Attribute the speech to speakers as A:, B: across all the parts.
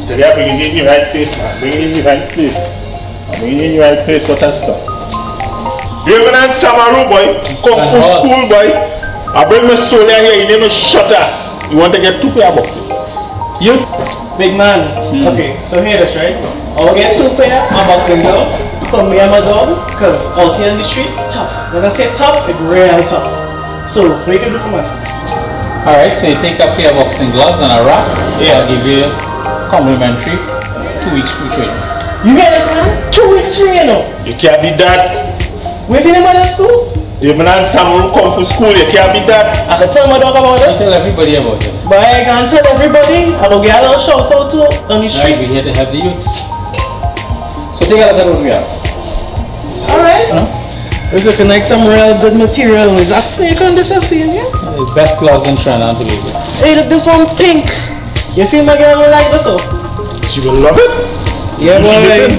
A: Today I'm bringing you in the right place, man. Bringing you in the right place. I'm bringing you in the right place, what that stuff. David and Samaru, boy. Kung Fu school, boy. I bring my soul here, you need no shutter. You want to get 2 pair of boxing?
B: You? Big man. Okay, so hear this, right? I'll get 2 pair of boxing gloves for me and my dog, because out here in the streets, tough. When I say tough, it's real tough. So, what you can do for me?
C: Alright, so you take a pair of boxing gloves and a wrap.
B: Yeah.
C: I'll give you complimentary 2 weeks free training.
B: You get this, man? 2 weeks free, you know?
A: You can't be that.
B: Where's the name of the school?
A: David and Samaru Kung Fu school, you can't be that.
B: I can tell my dog about this.
C: Tell everybody about it.
B: But I can't tell everybody. I will get a little shout out to on the
C: Alright, we're
B: streets.
C: here to help the youths. So take a look at what we have.
B: Alright. It's looking like some real good material. Is that snake on this I see in here?
C: The best gloves in Trinidad and Tobago.
B: Hey, look, this one pink. You feel my girl will like this one?
A: She will love it.
B: Yeah,
A: You should get
B: boy.
A: in.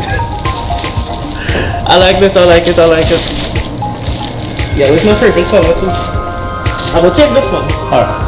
B: I like this, I like it, I like it. Yeah, it's my favorite color too. I will take this one.
C: Alright.